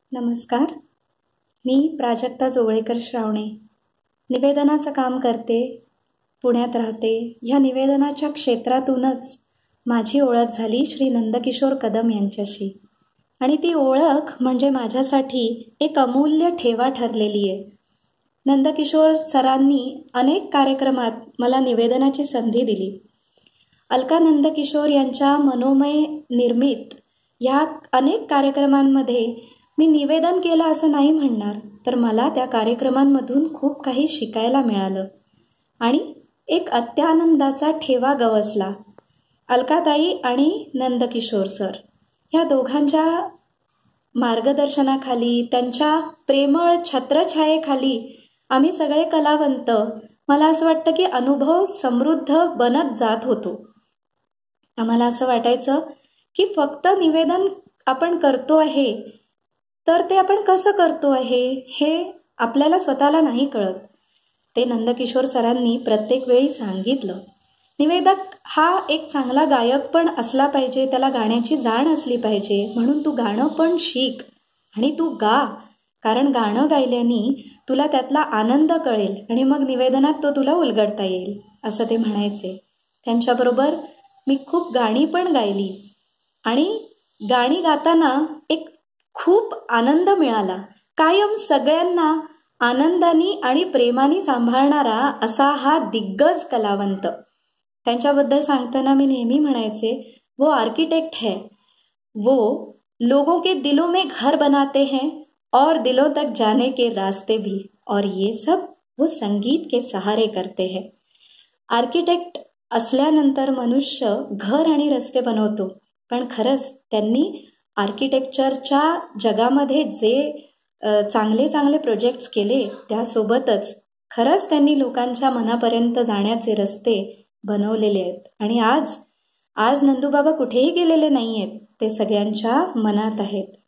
नमस्कार. मी प्राजक्ता जोगळेकर श्रावणे निवेदनाचं काम करते. पुण्यात राहते. ह्या निवेदनाच्या क्षेत्रातूनच माझी ओळख झाली श्री नंदकिशोर कदम यांच्याशी आणि ती ओळख म्हणजे माझ्यासाठी एक अमूल्य ठेवा ठरलेली आहे. नंदकिशोर सरांनी अनेक कार्यक्रमात मला निवेदनाची संधी दिली. अलका नंदकिशोर यांच्या मनोमय निर्मित या अनेक कार्यक्रमांमध्ये मी निवेदन केलं असं नाही म्हणणार, तर मला त्या कार्यक्रमांमधून खूप काही शिकायला मिळालं आणि एक अत्यानंदाचा ठेवा गवसला. अलकाताई आणि नंदकिशोर सर ह्या दोघांच्या मार्गदर्शनाखाली, त्यांच्या प्रेमळ छत्रछायेखाली आम्ही सगळे कलावंत, मला असं वाटतं की अनुभव समृद्ध बनत जात होतो. आम्हाला असं वाटायचं की फक्त निवेदन आपण करतो आहे, तर ते आपण कसं करतो आहे हे आपल्याला स्वतःला नाही कळत. ते नंदकिशोर सरांनी प्रत्येक वेळी सांगितलं, निवेदक हा एक चांगला गायक पण असला पाहिजे, त्याला गाण्याची जाण असली पाहिजे, म्हणून तू गाणं पण शिक आणि तू गा, कारण गाणं गायल्याने तुला त्यातला आनंद कळेल आणि मग निवेदनात तो तुला उलगडता येईल, असं ते म्हणायचे. त्यांच्याबरोबर मी खूप गाणी पण गायली आणि गाणी गाताना एक खूप आनंद मिळाला. कायम सगळ्यांना आनंदाने आणि प्रेमाने सांभाळणारा असा हा दिग्गज कलावंत. त्यांच्याबद्दल सांगताना मी नेहमी म्हणायचे, वो आर्किटेक्ट है, वो लोगों के दिलों में घर बनाते हैं और दिलों तक जाने के रास्ते भी, और ये सब वो संगीत के सहारे करते हैं. आर्किटेक्ट असल्यानंतर मनुष्य घर आणि रस्ते बनवतो, पण खरंच त्यांनी आर्किटेक्चरच्या जगामध्ये जे चांगले चांगले प्रोजेक्ट्स केले, त्यासोबतच खरंच त्यांनी लोकांच्या मनापर्यंत जाण्याचे रस्ते बनवलेले आहेत. आणि आज नंदूबाबा कुठेही गेलेले नाही आहेत, ते सगळ्यांच्या मनात आहेत.